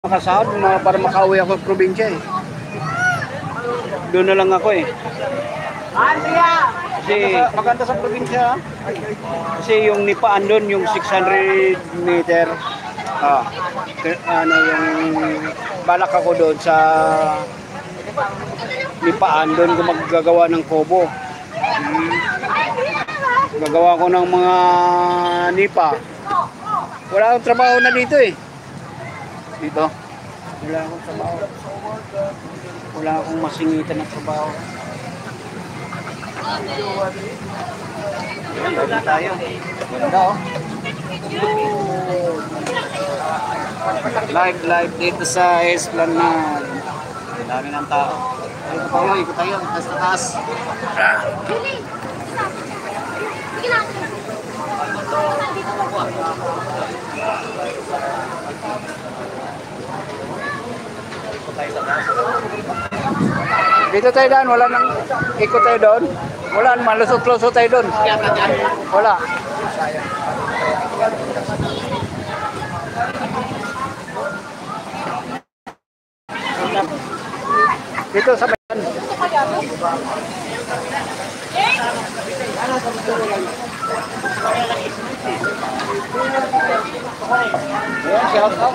Makasahod para makauwi ako sa probinsya eh. Doon na lang ako eh. Kasi maganda sa probinsya. Kasi yung nipaan doon, yung 600 meter. Ano yung balak ako doon sa nipaan doon ko maggagawa ng kobo. Gagawa ko ng mga nipa. Wala akong trabaho na dito eh. Dito. Wala akong trabaho. Wala akong masingitan na trabaho. Ganda tayo. Ganda oh. Live dito sa Esplanade. Dami ng tao. Ikot tayo. Taas na taas. Dito tayo doon, wala nang ikot tayo doon. Wala, malusot-lusot tayo doon. Wala. Dito sa bayan. Shout out.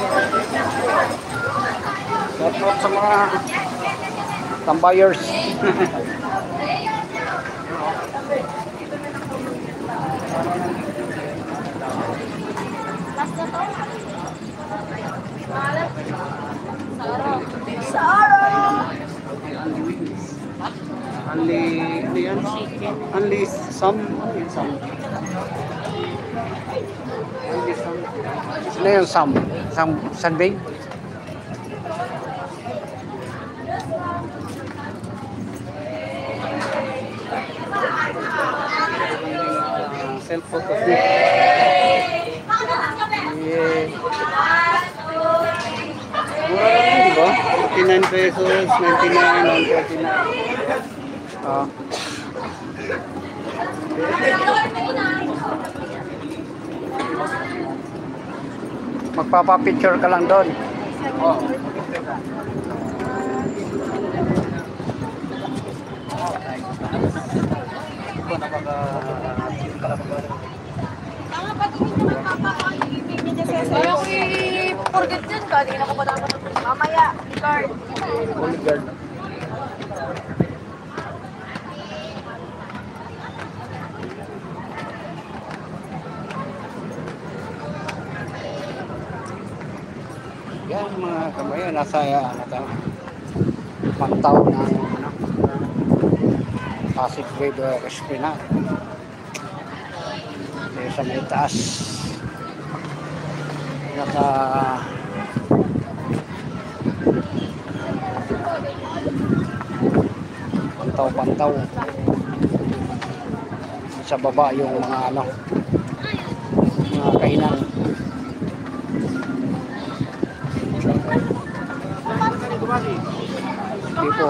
Shout out sa mga tambayers. Only some. Ano yung some? Sunbing? Self-photo. Yeah. Mura lang, di ba? 49 pesos, 99, 149. Magpapapicture ka lang doon. Ayaw i-forget dyan ka, hindi na ako patapos. Mamaya, card. Bodyguard. Yan mga kabayan, nasa pantaw ng Pasig River Esplanade. Dito sa may taas. Pantaw-pantaw. Sa baba yung mga mga kainan. Tipo.